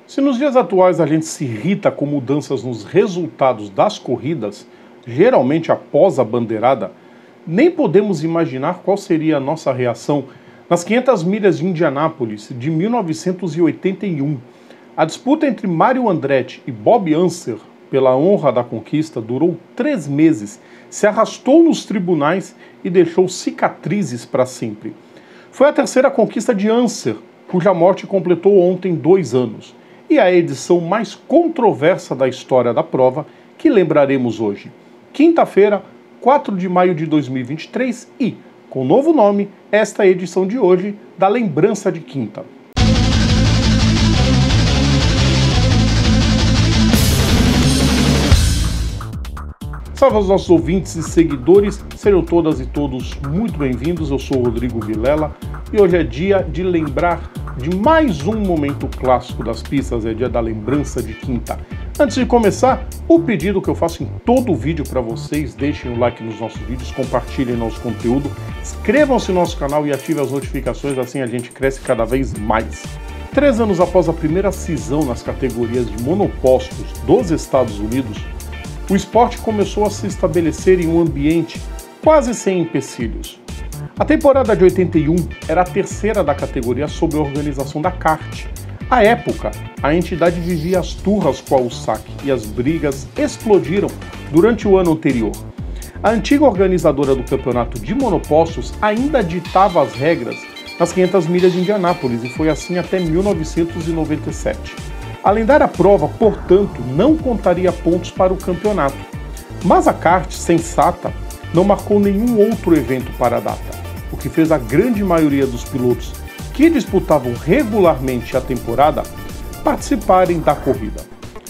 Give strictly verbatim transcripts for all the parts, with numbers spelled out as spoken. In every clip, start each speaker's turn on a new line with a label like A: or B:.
A: Se nos dias atuais a gente se irrita com mudanças nos resultados das corridas, geralmente após a bandeirada, nem podemos imaginar qual seria a nossa reação nas quinhentas milhas de Indianápolis de mil novecentos e oitenta e um. A disputa entre Mario Andretti e Bob Unser pela honra da conquista durou três meses, se arrastou nos tribunais e deixou cicatrizes para sempre. Foi a terceira conquista de Unser, cuja morte completou ontem dois anos, e a edição mais controversa da história da prova que lembraremos hoje. Quinta-feira, quatro de maio de dois mil e vinte e três e, com novo nome, esta é a edição de hoje da Lembrança de Quinta. Salve aos nossos ouvintes e seguidores, sejam todas e todos muito bem-vindos. Eu sou o Rodrigo Vilela e hoje é dia de lembrar de mais um momento clássico das pistas, é dia da Lembrança de Quinta. Antes de começar, o pedido que eu faço em todo o vídeo para vocês: deixem o like nos nossos vídeos, compartilhem nosso conteúdo, inscrevam-se no nosso canal e ativem as notificações, assim a gente cresce cada vez mais. Três anos após a primeira cisão nas categorias de monopostos dos Estados Unidos, o esporte começou a se estabelecer em um ambiente quase sem empecilhos. A temporada de oitenta e um era a terceira da categoria sob a organização da kart. À época, a entidade vivia as turras com a U S A C e as brigas explodiram durante o ano anterior. A antiga organizadora do campeonato de monopostos ainda ditava as regras nas quinhentas milhas de Indianápolis e foi assim até mil novecentos e noventa e sete. A lendária prova, portanto, não contaria pontos para o campeonato. Mas a kart, sensata, não marcou nenhum outro evento para a data, o que fez a grande maioria dos pilotos que disputavam regularmente a temporada participarem da corrida.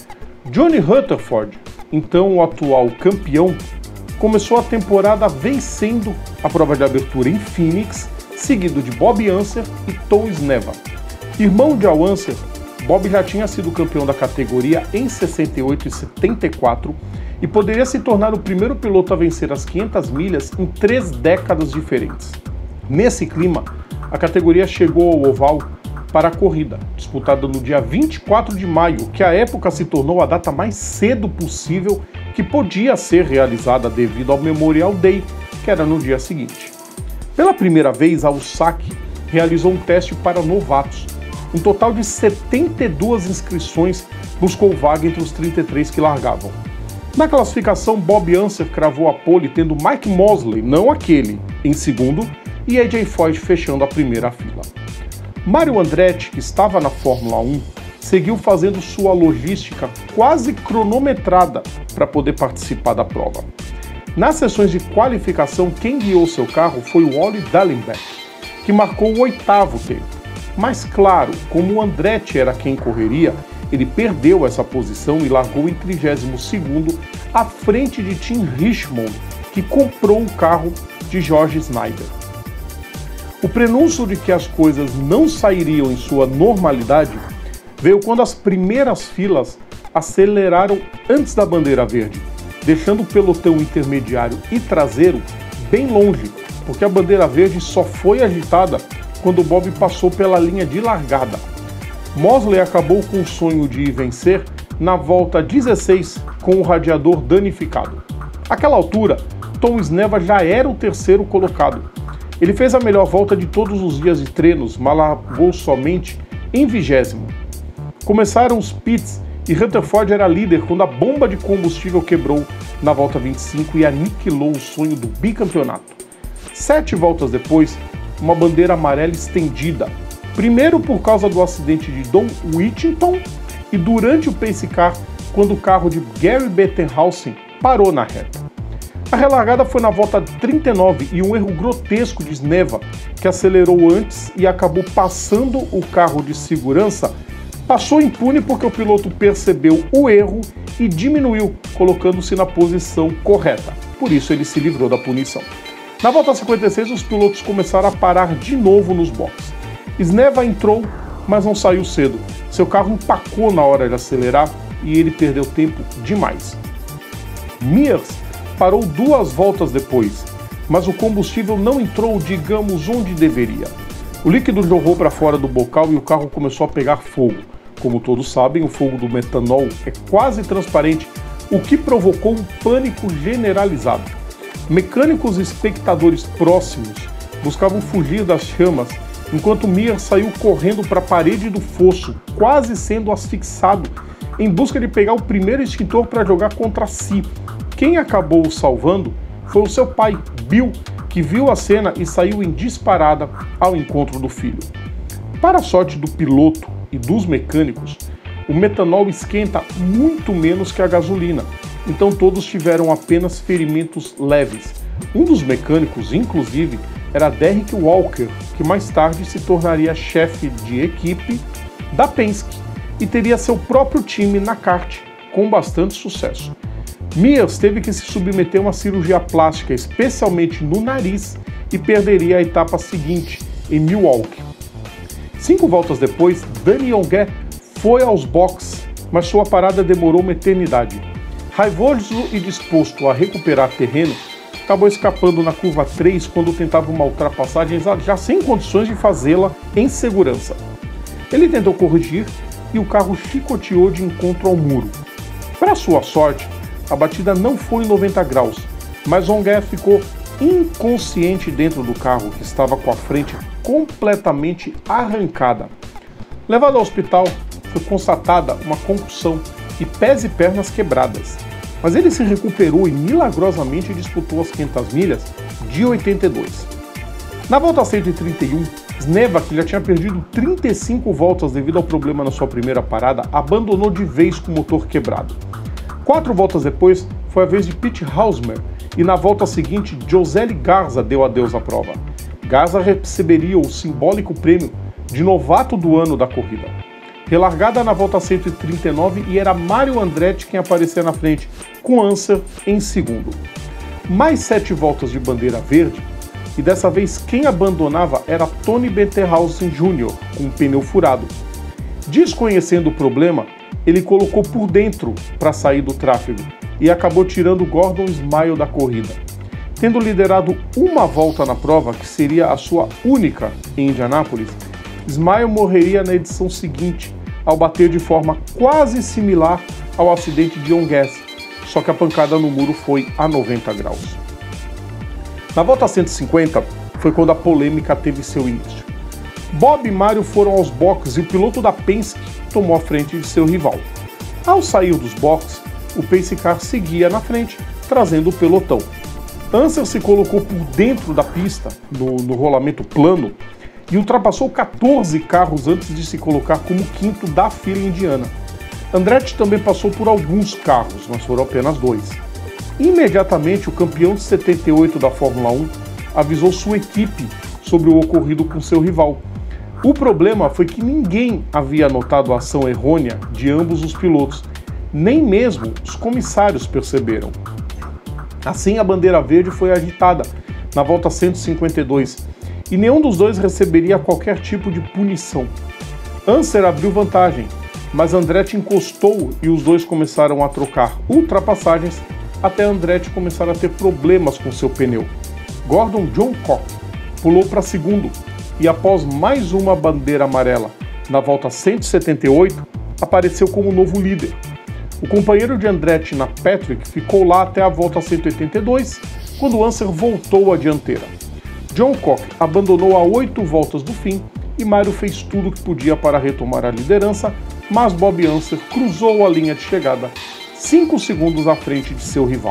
A: Johnny Rutherford, então o atual campeão, começou a temporada vencendo a prova de abertura em Phoenix, seguido de Bob Unser e Tom Sneva. Irmão de Al Unser, Bob já tinha sido campeão da categoria em sessenta e oito e setenta e quatro e poderia se tornar o primeiro piloto a vencer as quinhentas milhas em três décadas diferentes. Nesse clima, a categoria chegou ao oval para a corrida, disputada no dia vinte e quatro de maio, que à época se tornou a data mais cedo possível que podia ser realizada devido ao Memorial Day, que era no dia seguinte. Pela primeira vez, a U S A C realizou um teste para novatos. Um total de setenta e duas inscrições buscou vaga entre os trinta e três que largavam. Na classificação, Bob Unser cravou a pole, tendo Mike Mosley, não aquele, em segundo, e A J Foyt fechando a primeira fila. Mario Andretti, que estava na Fórmula um, seguiu fazendo sua logística quase cronometrada para poder participar da prova. Nas sessões de qualificação, quem guiou seu carro foi o Ollie Dallenbach, que marcou o oitavo tempo. Mas claro, como o Andretti era quem correria, ele perdeu essa posição e largou em trigésimo segundo à frente de Tim Richmond, que comprou o carro de George Snyder. O prenúncio de que as coisas não sairiam em sua normalidade veio quando as primeiras filas aceleraram antes da bandeira verde, deixando o pelotão intermediário e traseiro bem longe, porque a bandeira verde só foi agitada quando Bob passou pela linha de largada. Mosley acabou com o sonho de ir vencer na volta dezesseis com o radiador danificado. Àquela altura, Tom Sneva já era o terceiro colocado. Ele fez a melhor volta de todos os dias de treinos, mas largou somente em vigésimo. Começaram os pits e Rutherford era líder quando a bomba de combustível quebrou na volta vinte e cinco e aniquilou o sonho do bicampeonato. Sete voltas depois, uma bandeira amarela estendida, primeiro por causa do acidente de Don Whittington e durante o pace car, quando o carro de Gary Bettenhausen parou na reta. A relargada foi na volta trinta e nove e um erro grotesco de Sneva, que acelerou antes e acabou passando o carro de segurança, passou impune porque o piloto percebeu o erro e diminuiu, colocando-se na posição correta. Por isso ele se livrou da punição. Na volta cinquenta e seis, os pilotos começaram a parar de novo nos boxes. Sneva entrou, mas não saiu cedo. Seu carro empacou na hora de acelerar e ele perdeu tempo demais. Mears parou duas voltas depois, mas o combustível não entrou, digamos, onde deveria. O líquido jorrou para fora do bocal e o carro começou a pegar fogo. Como todos sabem, o fogo do metanol é quase transparente, o que provocou um pânico generalizado. Mecânicos e espectadores próximos buscavam fugir das chamas, enquanto Mears saiu correndo para a parede do fosso, quase sendo asfixiado, em busca de pegar o primeiro extintor para jogar contra si. Quem acabou o salvando foi o seu pai, Bill, que viu a cena e saiu em disparada ao encontro do filho. Para a sorte do piloto e dos mecânicos, o metanol esquenta muito menos que a gasolina, então todos tiveram apenas ferimentos leves. Um dos mecânicos, inclusive, era Derrick Walker, que mais tarde se tornaria chefe de equipe da Penske e teria seu próprio time na kart, com bastante sucesso. Mears teve que se submeter a uma cirurgia plástica, especialmente no nariz, e perderia a etapa seguinte, em Milwaukee. Cinco voltas depois, Danny Onguet foi aos boxes, mas sua parada demorou uma eternidade. Raivoso e disposto a recuperar terreno, acabou escapando na curva três quando tentava uma ultrapassagem já sem condições de fazê-la em segurança. Ele tentou corrigir e o carro chicoteou de encontro ao muro. Para sua sorte, a batida não foi em noventa graus, mas Onguet ficou inconsciente dentro do carro, que estava com a frente completamente arrancada. Levado ao hospital, foi constatada uma concussão e pés e pernas quebradas, mas ele se recuperou e milagrosamente disputou as quinhentas milhas de oitenta e dois. Na volta cento e trinta e um, Sneva, que já tinha perdido trinta e cinco voltas devido ao problema na sua primeira parada, abandonou de vez com o motor quebrado. Quatro voltas depois, foi a vez de Pete Hausmer, e na volta seguinte, Josely Garza deu adeus à prova. Garza receberia o simbólico prêmio de novato do ano da corrida. Relargada na volta cento e trinta e nove, e era Mario Andretti quem aparecia na frente, com Unser em segundo. Mais sete voltas de bandeira verde, e dessa vez quem abandonava era Tony Benterhausen Júnior, com um pneu furado. Desconhecendo o problema, ele colocou por dentro para sair do tráfego e acabou tirando Gordon Smile da corrida. Tendo liderado uma volta na prova, que seria a sua única em Indianápolis, Smile morreria na edição seguinte, ao bater de forma quase similar ao acidente de Onguet, só que a pancada no muro foi a noventa graus. Na volta cento e cinquenta foi quando a polêmica teve seu início. Bob e Mario foram aos boxes e o piloto da Penske tomou a frente de seu rival. Ao sair dos boxes, o Pace Car seguia na frente, trazendo o pelotão. Unser se colocou por dentro da pista, no, no rolamento plano, e ultrapassou quatorze carros antes de se colocar como quinto da fila indiana. Andretti também passou por alguns carros, mas foram apenas dois. Imediatamente, o campeão de setenta e oito da Fórmula um avisou sua equipe sobre o ocorrido com seu rival. O problema foi que ninguém havia notado a ação errônea de ambos os pilotos, nem mesmo os comissários perceberam. Assim, a bandeira verde foi agitada na volta cento e cinquenta e dois, e nenhum dos dois receberia qualquer tipo de punição. Unser abriu vantagem, mas Andretti encostou e os dois começaram a trocar ultrapassagens até Andretti começar a ter problemas com seu pneu. Gordon John Cock pulou para segundo e, após mais uma bandeira amarela na volta cento e setenta e oito, apareceu como novo líder. O companheiro de Andretti na Patrick ficou lá até a volta cento e oitenta e dois, quando Unser voltou à dianteira. John Cock abandonou a oito voltas do fim e Mario fez tudo o que podia para retomar a liderança, mas Bob Unser cruzou a linha de chegada cinco segundos à frente de seu rival.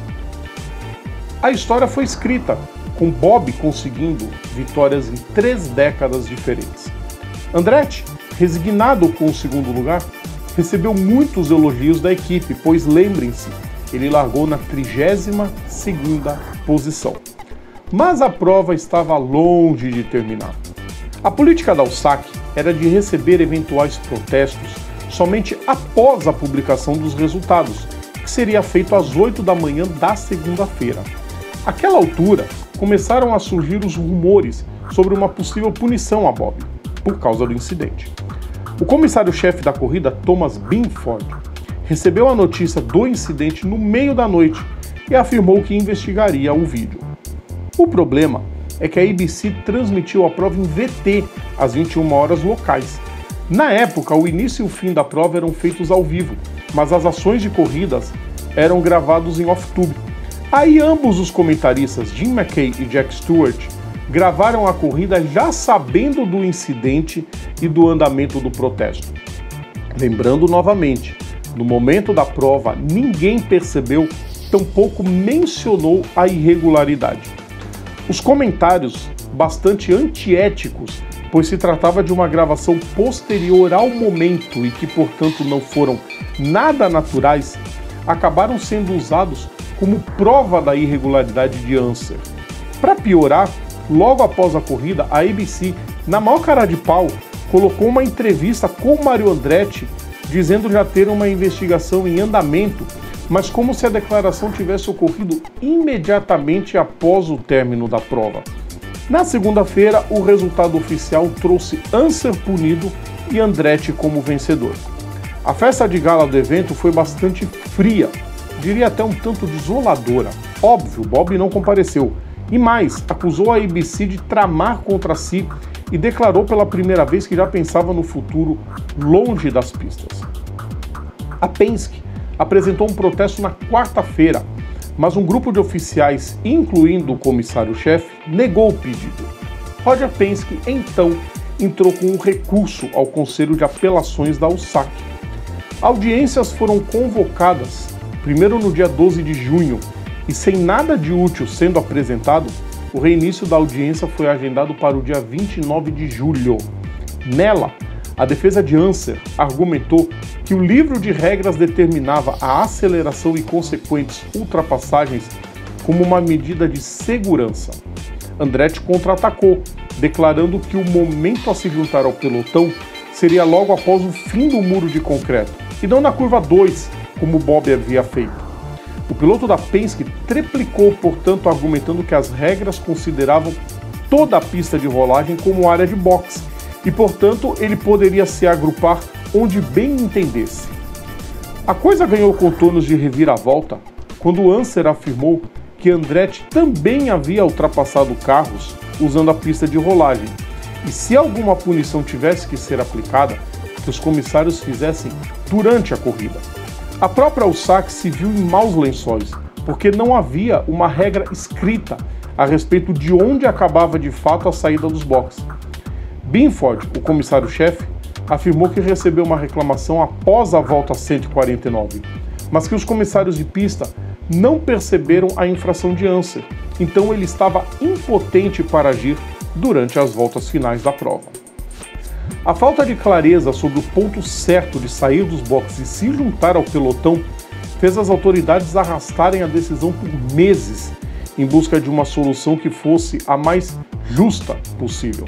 A: A história foi escrita, com Bob conseguindo vitórias em três décadas diferentes. Andretti, resignado com o segundo lugar, recebeu muitos elogios da equipe, pois lembrem-se, ele largou na trigésima segunda posição. Mas a prova estava longe de terminar. A política da U S A C era de receber eventuais protestos somente após a publicação dos resultados, que seria feito às oito da manhã da segunda-feira. Àquela altura, começaram a surgir os rumores sobre uma possível punição a Bob, por causa do incidente. O comissário-chefe da corrida, Thomas Binford, recebeu a notícia do incidente no meio da noite e afirmou que investigaria o vídeo. O problema é que a A B C transmitiu a prova em V T às vinte e uma horas locais. Na época, o início e o fim da prova eram feitos ao vivo, mas as ações de corridas eram gravados em off-tube. Aí ambos os comentaristas, Jim McKay e Jack Stewart, gravaram a corrida já sabendo do incidente e do andamento do protesto. Lembrando novamente, no momento da prova, ninguém percebeu, tampouco mencionou a irregularidade. Os comentários, bastante antiéticos, pois se tratava de uma gravação posterior ao momento e que, portanto, não foram nada naturais, acabaram sendo usados como prova da irregularidade de Unser. Para piorar, logo após a corrida, a A B C, na maior cara de pau, colocou uma entrevista com Mario Andretti, dizendo já ter uma investigação em andamento, mas como se a declaração tivesse ocorrido imediatamente após o término da prova. Na segunda-feira, o resultado oficial trouxe Unser punido e Andretti como vencedor. A festa de gala do evento foi bastante fria, diria até um tanto desoladora. Óbvio, Bob não compareceu. E mais, acusou a A B C de tramar contra si e declarou pela primeira vez que já pensava no futuro longe das pistas. A Penske apresentou um protesto na quarta-feira, mas um grupo de oficiais, incluindo o comissário-chefe, negou o pedido. Roger Penske, então, entrou com um recurso ao Conselho de Apelações da U S A C. Audiências foram convocadas, primeiro no dia doze de junho, e sem nada de útil sendo apresentado, o reinício da audiência foi agendado para o dia vinte e nove de julho. Nela, a defesa de Unser argumentou que o livro de regras determinava a aceleração e consequentes ultrapassagens como uma medida de segurança. Andretti contra-atacou, declarando que o momento a se juntar ao pelotão seria logo após o fim do muro de concreto, e não na curva dois, como Bob havia feito. O piloto da Penske triplicou, portanto, argumentando que as regras consideravam toda a pista de rolagem como área de boxe e, portanto, ele poderia se agrupar onde bem entendesse. A coisa ganhou contornos de reviravolta quando Unser afirmou que Andretti também havia ultrapassado carros usando a pista de rolagem e, se alguma punição tivesse que ser aplicada, que os comissários fizessem durante a corrida. A própria U S A C se viu em maus lençóis, porque não havia uma regra escrita a respeito de onde acabava de fato a saída dos boxes. Binford, o comissário-chefe, afirmou que recebeu uma reclamação após a volta cento e quarenta e nove, mas que os comissários de pista não perceberam a infração de Unser, então ele estava impotente para agir durante as voltas finais da prova. A falta de clareza sobre o ponto certo de sair dos boxes e se juntar ao pelotão fez as autoridades arrastarem a decisão por meses em busca de uma solução que fosse a mais justa possível.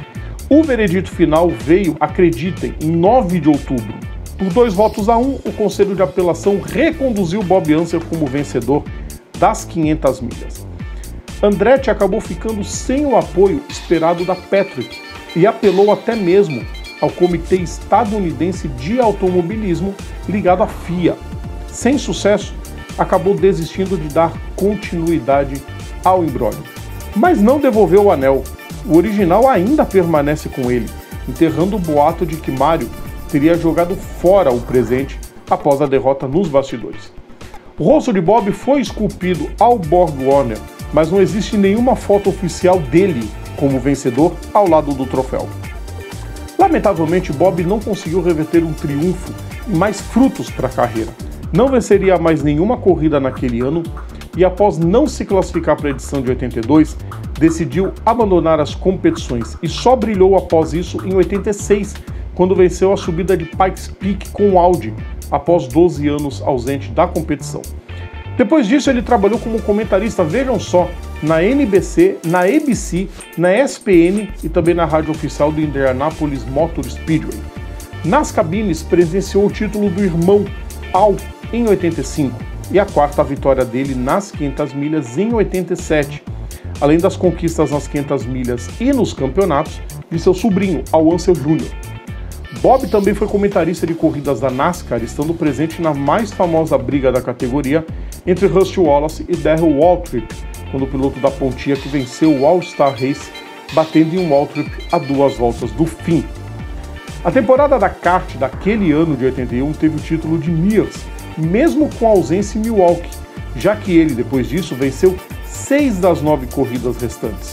A: O veredito final veio, acreditem, em nove de outubro. Por dois votos a um, o Conselho de Apelação reconduziu Bob Unser como vencedor das quinhentas milhas. Andretti acabou ficando sem o apoio esperado da Patrick e apelou até mesmo ao Comitê Estadunidense de Automobilismo ligado à F I A. Sem sucesso, acabou desistindo de dar continuidade ao imbróglio. Mas não devolveu o anel. O original ainda permanece com ele, enterrando o boato de que Mario teria jogado fora o presente após a derrota nos bastidores. O rosto de Bob foi esculpido ao Borg Warner, mas não existe nenhuma foto oficial dele como vencedor ao lado do troféu. Lamentavelmente, Bob não conseguiu reverter um triunfo e mais frutos para a carreira. Não venceria mais nenhuma corrida naquele ano e, após não se classificar para a edição de oitenta e dois, decidiu abandonar as competições e só brilhou após isso em oitenta e seis, quando venceu a subida de Pikes Peak com o Audi, após doze anos ausente da competição. Depois disso, ele trabalhou como comentarista, vejam só, na N B C, na A B C, na E S P N e também na rádio oficial do Indianapolis Motor Speedway. Nas cabines, presenciou o título do irmão Al em oitenta e cinco e a quarta vitória dele nas quinhentas milhas em oitenta e sete, além das conquistas nas quinhentas milhas e nos campeonatos de seu sobrinho, Al Unser Júnior Bob também foi comentarista de corridas da NASCAR, estando presente na mais famosa briga da categoria entre Rusty Wallace e Darrell Waltrip, quando o piloto da Pontiac venceu o All-Star Race, batendo em um Waltrip a duas voltas do fim. A temporada da kart daquele ano de oitenta e um teve o título de Mears, mesmo com ausência em Milwaukee, já que ele, depois disso, venceu seis das nove corridas restantes.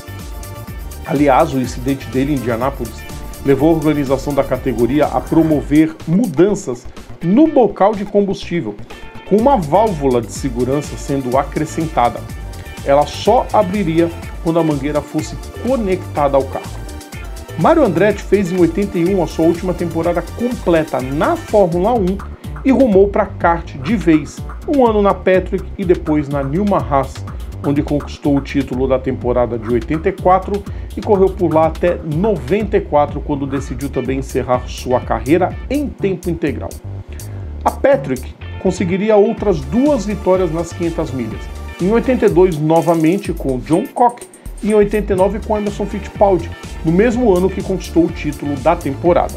A: Aliás, o incidente dele em Indianápolis levou a organização da categoria a promover mudanças no bocal de combustível, com uma válvula de segurança sendo acrescentada. Ela só abriria quando a mangueira fosse conectada ao carro. Mario Andretti fez em oitenta e um a sua última temporada completa na Fórmula um e rumou para kart de vez, um ano na Patrick e depois na Newman Haas, onde conquistou o título da temporada de oitenta e quatro e correu por lá até noventa e quatro, quando decidiu também encerrar sua carreira em tempo integral. A Patrick conseguiria outras duas vitórias nas quinhentas milhas, em oitenta e dois novamente com John Cock e em oitenta e nove com Emerson Fittipaldi, no mesmo ano que conquistou o título da temporada.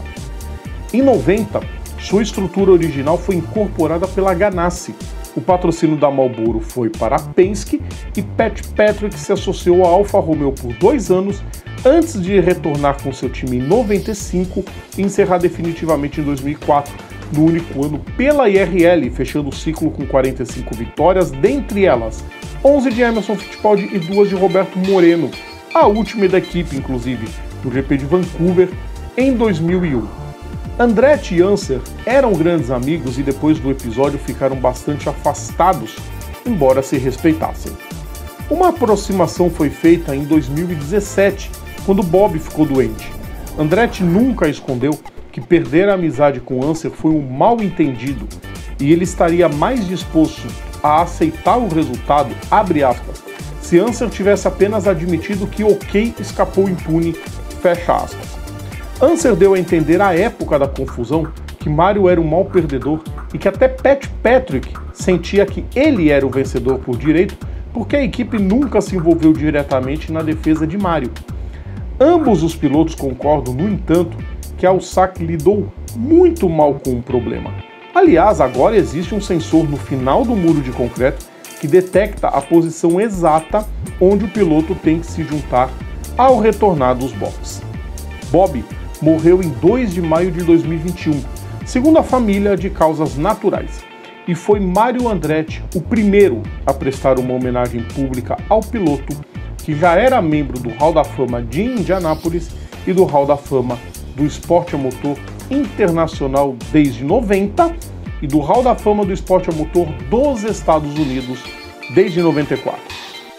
A: Em noventa, sua estrutura original foi incorporada pela Ganassi. O patrocínio da Marlboro foi para a Penske e Pat Patrick se associou à Alfa Romeo por dois anos, antes de retornar com seu time em noventa e cinco e encerrar definitivamente em dois mil e quatro, no único ano pela I R L, fechando o ciclo com quarenta e cinco vitórias, dentre elas onze de Emerson Fittipaldi e duas de Roberto Moreno, a última da equipe, inclusive, no G P de Vancouver, em dois mil e um. Andretti e Unser eram grandes amigos e depois do episódio ficaram bastante afastados, embora se respeitassem. Uma aproximação foi feita em dois mil e dezessete, quando Bob ficou doente. Andretti nunca escondeu que perder a amizade com Unser foi um mal-entendido e ele estaria mais disposto a aceitar o resultado, abre aspas, se Unser tivesse apenas admitido que OK escapou impune, fecha aspas. Unser deu a entender à época da confusão que Mario era um mau perdedor e que até Pat Patrick sentia que ele era o vencedor por direito, porque a equipe nunca se envolveu diretamente na defesa de Mario. Ambos os pilotos concordam, no entanto, que a Alsac lidou muito mal com o problema. Aliás, agora existe um sensor no final do muro de concreto que detecta a posição exata onde o piloto tem que se juntar ao retornar dos boxes. Bob morreu em dois de maio de dois mil e vinte e um, segundo a família, de causas naturais, e foi Mario Andretti o primeiro a prestar uma homenagem pública ao piloto, que já era membro do Hall da Fama de Indianápolis e do Hall da Fama do Esporte a Motor Internacional desde noventa e do Hall da Fama do Esporte a Motor dos Estados Unidos desde noventa e quatro.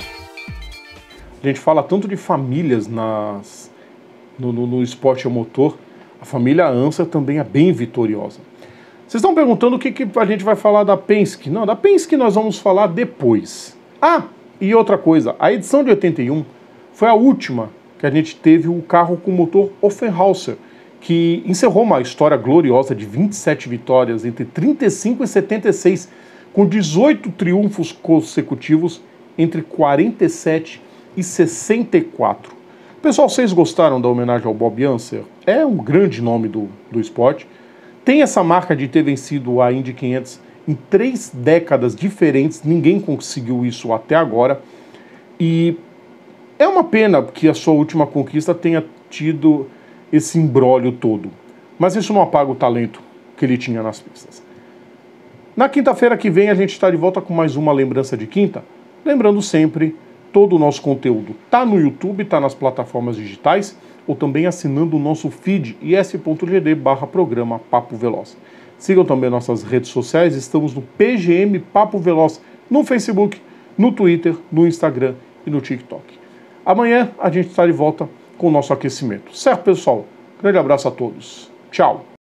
A: A gente fala tanto de famílias nas No, no, no esporte a motor, a família Unser também é bem vitoriosa. Vocês estão perguntando o que, que a gente vai falar da Penske? Não, da Penske nós vamos falar depois. Ah, e outra coisa, a edição de oitenta e um foi a última que a gente teve o carro com motor Offenhauser, que encerrou uma história gloriosa de vinte e sete vitórias entre trinta e cinco e setenta e seis, com dezoito triunfos consecutivos entre quarenta e sete e sessenta e quatro. Pessoal, vocês gostaram da homenagem ao Bob Unser? É um grande nome do, do esporte. Tem essa marca de ter vencido a Indy quinhentos em três décadas diferentes. Ninguém conseguiu isso até agora. E é uma pena que a sua última conquista tenha tido esse imbróglio todo. Mas isso não apaga o talento que ele tinha nas pistas. Na quinta-feira que vem a gente está de volta com mais uma Lembrança de Quinta. Lembrando sempre, todo o nosso conteúdo está no YouTube, está nas plataformas digitais, ou também assinando o nosso feed is.gd barra programa Papo Veloz. Sigam também nossas redes sociais, estamos no P G M Papo Veloz, no Facebook, no Twitter, no Instagram e no TikTok. Amanhã a gente está de volta com o nosso aquecimento. Certo, pessoal? Grande abraço a todos. Tchau!